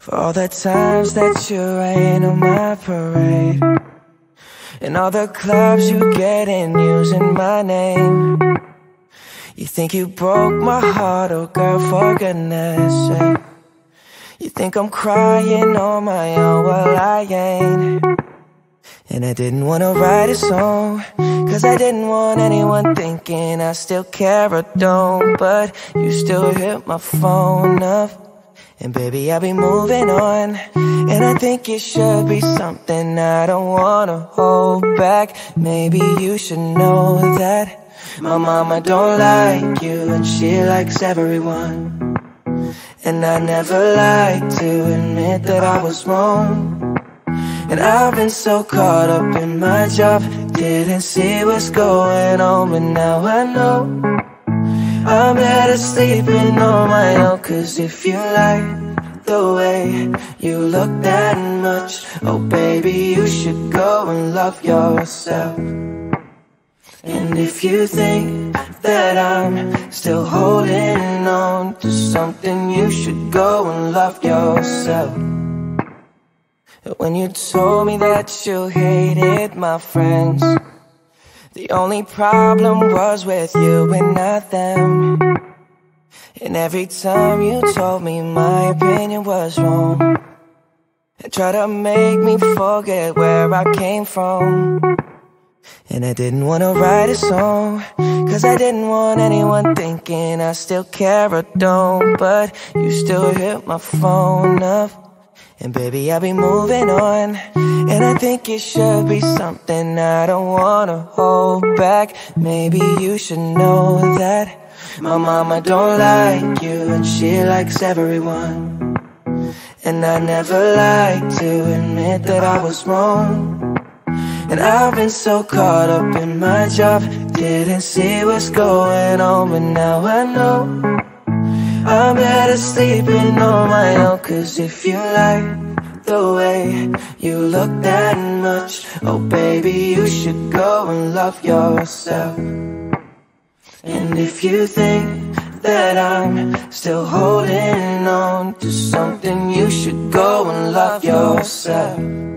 For all the times that you rain on my parade, and all the clubs you get in using my name. You think you broke my heart, oh girl, for goodness sake. You think I'm crying on my own, well I ain't. And I didn't wanna write a song, cause I didn't want anyone thinking I still care or don't. But you still hit my phone up, and baby, I'll be moving on. And I think it should be something I don't wanna hold back. Maybe you should know that my mama don't like you, and she likes everyone. And I never like to admit that I was wrong. And I've been so caught up in my job, didn't see what's going on. But now I know I'm better sleeping on my own. Cause if you like the way you look that much, oh baby, you should go and love yourself. And if you think that I'm still holding on to something, you should go and love yourself. When you told me that you hated my friends, the only problem was with you and not them. And every time you told me my opinion was wrong, and tried to make me forget where I came from. And I didn't wanna write a song, cause I didn't want anyone thinking I still care or don't. But you still hit my phone up, and baby, I'll be moving on. And I think it should be something I don't wanna hold back. Maybe you should know that my mama don't like you, and she likes everyone. And I never like to admit that I was wrong. And I've been so caught up in my job, didn't see what's going on. But now I know I'm better sleeping on my own. Cause if you like the way you look that much, oh baby, you should go and love yourself. And if you think that I'm still holding on to something, you should go and love yourself.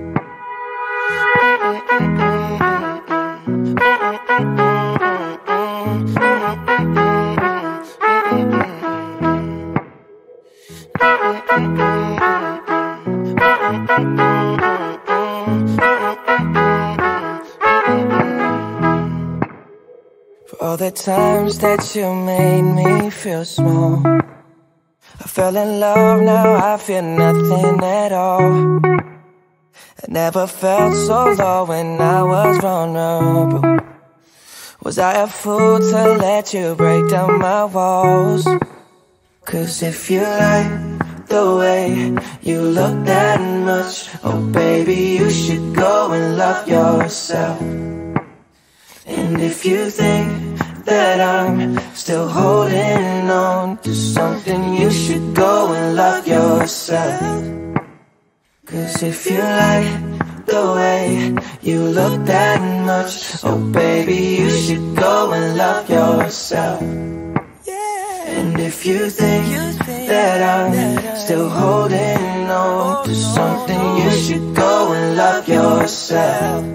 For all the times that you made me feel small, I fell in love, now I feel nothing at all. I never felt so low when I was vulnerable. Was I a fool to let you break down my walls? Cause if you like the way you look that much, oh baby, you should go and love yourself. And if you think that I'm still holding on to something, you should go and love yourself. Cause if you like the way you look that much, oh baby, you should go and love yourself. And if you think that I'm still holding on to something, you should go and love yourself.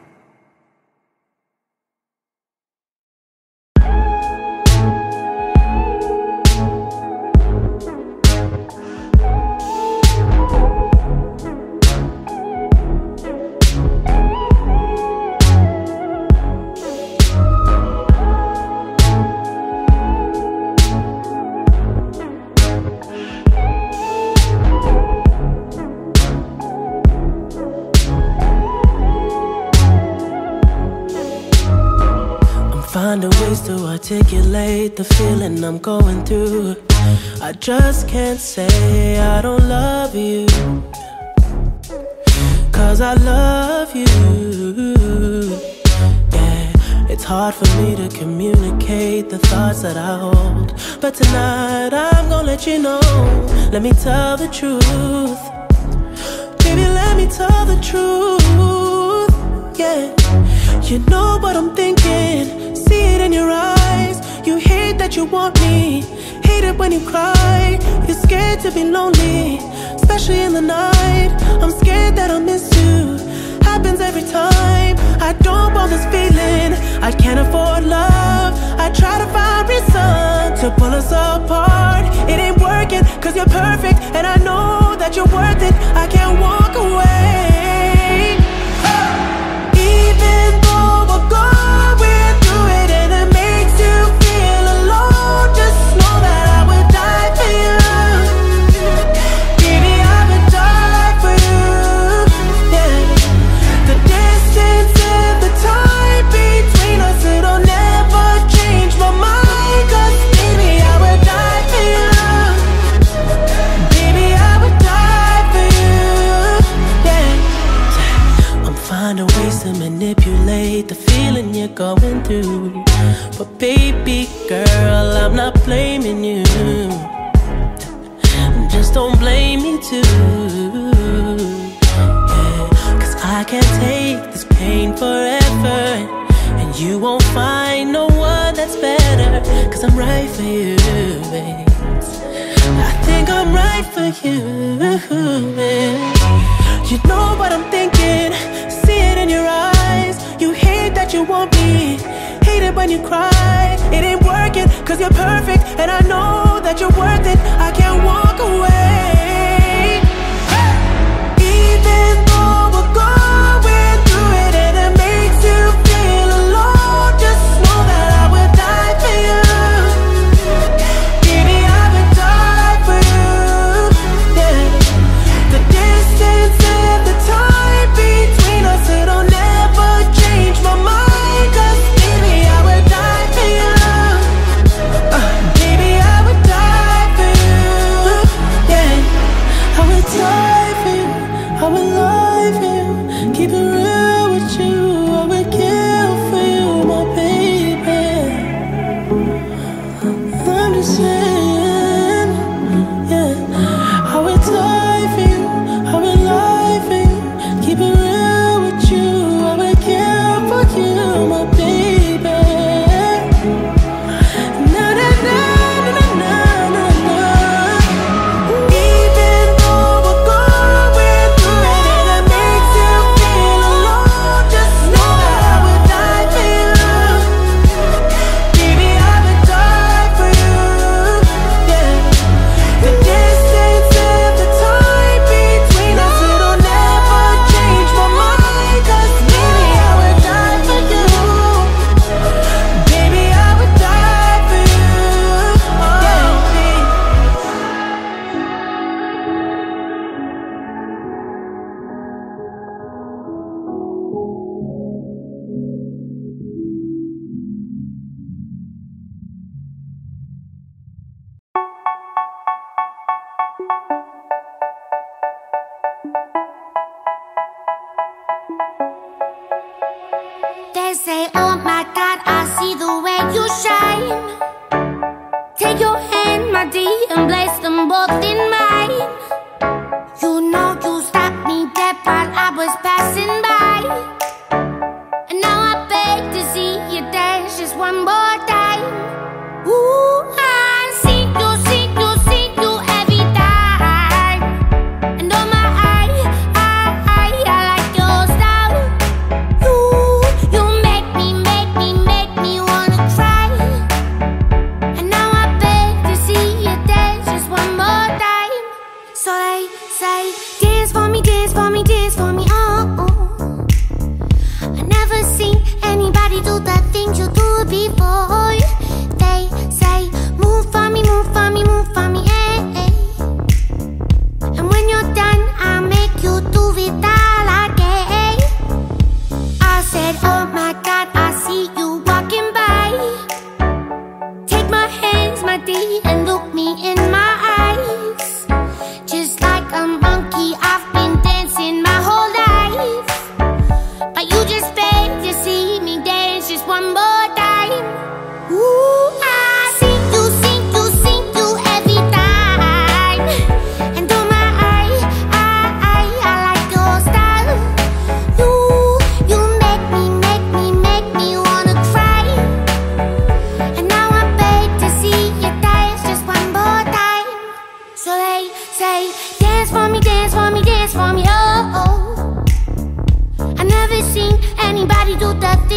Finding ways to articulate the feeling I'm going through. I just can't say I don't love you, cause I love you. Yeah, it's hard for me to communicate the thoughts that I hold, but tonight I'm gonna let you know. Let me tell the truth, baby, let me tell the truth. Yeah, you know what I'm thinking, see it in your eyes. You hate that you want me, hate it when you cry. You're scared to be lonely, especially especially in the night. I'm scared that I'll miss you. Happens every time. I don't want this feeling. I can't afford love. I try to find reason to pull us apart. It ain't working, cause you're perfect, and I know that you're worth it. I can't walk away. Even though we're going through it and it makes you feel alone, just know that I would die for you. Baby, I would die for you. Yeah. The distance and the time between us, it'll never change my mind. Cause baby, I would die for you. Baby, I would die for you. Yeah. I'm finding ways to manipulate the feeling you're going through, but baby girl, I'm not blaming you. Just don't blame me too. Yeah. Cause I can't take this pain forever, and you won't find no one that's better. Cause I'm right for you, babe. I think I'm right for you, babe. You know what I'm thinking, see it in your eyes. You hate that you want me, hate it when you cry. It ain't working, cause you're perfect, and I know that you're worth it. I can't walk away. Even though we're going through it and it makes you feel alone, just know that I would die for you. Baby, I would die for you. Yeah. The distance and the time between us, it'll never change my mind. Cause baby, I would die for you. Baby, I would die for you. Yeah. I would die for you. I would lie for you. Keep it real with you. I would kill for you, my baby. I'm just saying, yeah. I would die for you. I would lie for you. Keep it real with you. I would kill for you, my baby. Na na na na na na na. Even though we're going through it and it makes you feel alone, just know that I would die for you. Baby, I would die for you. Yeah. The distance and the time between us, it'll never change my mind. Cause baby, I would die for you. Baby, I would die for you. They say, oh my God, I see the way you shine. Take your hand, my dear, and place them both in mine. You know you stopped me dead while I was passing by, and now I beg to see you dance just one more time. Ooh, I see you every time. And oh my, I like your style. You make me wanna cry. And now I beg to see you dance just one more time. So they say, dance for me, dance for me, dance for me, oh, oh. I never seen anybody do the things you do before. They say, move for me, move for me, move for me, eh, eh. And when you're done, I'll make you do it all again. I said, oh my God, I see you walking by. Take my hands, my dear, and look me in my eyes. Just like a monkey, I've been dancing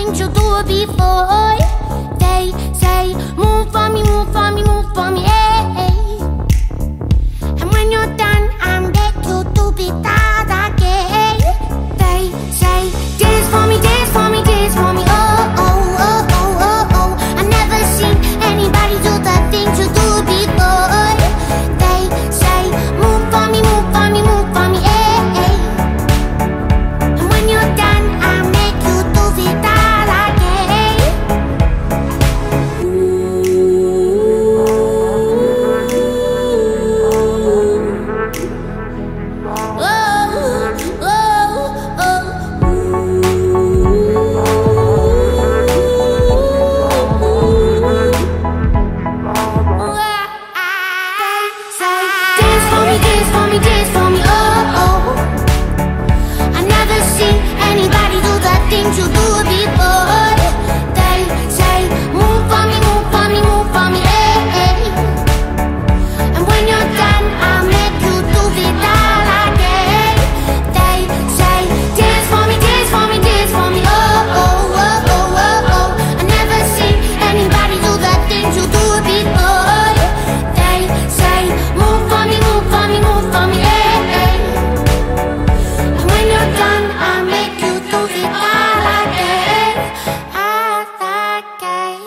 things you do before. They say, move for me, move for me, move for me, hey. And when you're done, I make you do be that again. They say, dance for me, dance for me, dance for me, oh, oh, oh, oh, oh, oh. I never seen anybody do the things you do before. They say, move for me, move for me, move for me, hey. And when you're done, I make you do it that again. Oh, oh, oh. Say, dance for me, dance for me, dance for me, oh, oh. I never seen anybody do the things you do before. They say, move for me, move for me, move for me, hey. And when you're done, I'll make you do it all again. They say, dance for me, dance for me, dance for me, oh, oh, oh, oh, oh, oh. I never seen anybody do the things you do before. They say, move for me, move for me, move for me, hey. And when you're done, I'll make you do it all again, all again.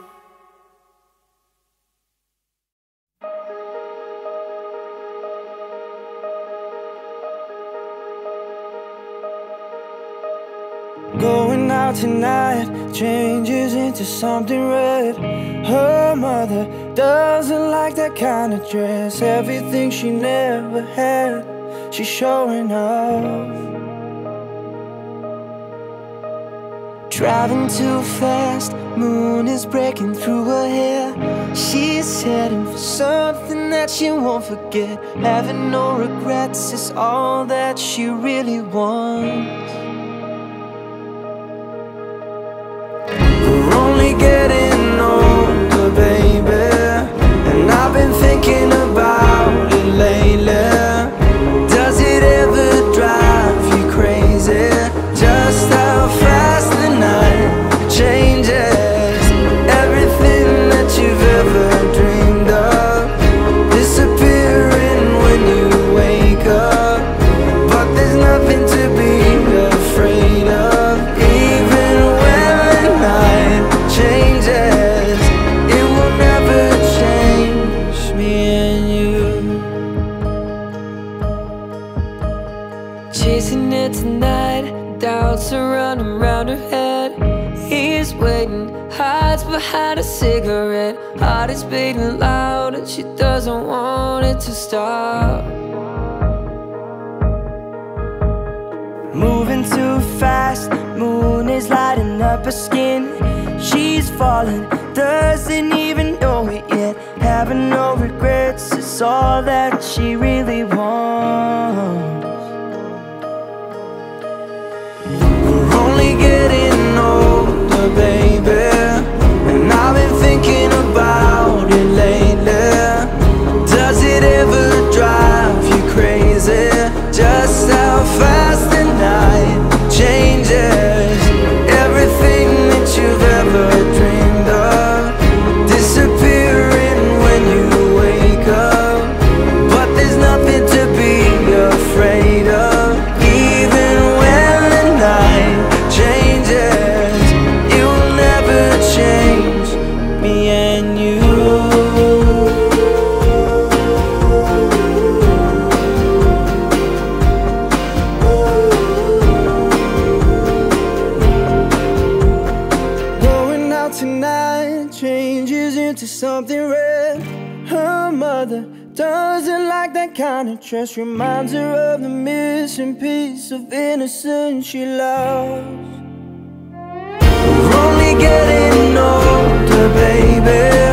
Going out tonight changes into something red. Her mother doesn't like that kind of dress. Everything she never had, she's showing off. Driving too fast, moon is breaking through her hair. She's heading for something that she won't forget. Having no regrets is all that she really wants. We're only getting older, baby, and I've been thinking about it lately. Does it ever drive you crazy? Just how fast the night changes. Everything that you've ever dreamed of disappearing when you wake up. But there's nothing to be afraid of. Even when the night changes, it will never change me and you. Chasing it tonight, doubts are running round her head. He's waiting, hides behind a cigarette. Heart is beating loud and she doesn't want it to stop. Moving too fast, moon is lighting up her skin. She's falling, doesn't even know it yet. Having no regrets is all that she really wants. We're only getting older, baby, and I've been thinking about it lately. Does it ever drive you crazy? Just how fast the night changes. Everything that you've ever dreamed of disappearing when you wake up. But there's nothing to be afraid of. Even when the night changes, it will never change me and you. Going out tonight changes into something red. Her mother doesn't like that kind of dress. Reminds her of the missing piece of innocence she lost. We're only getting older, baby,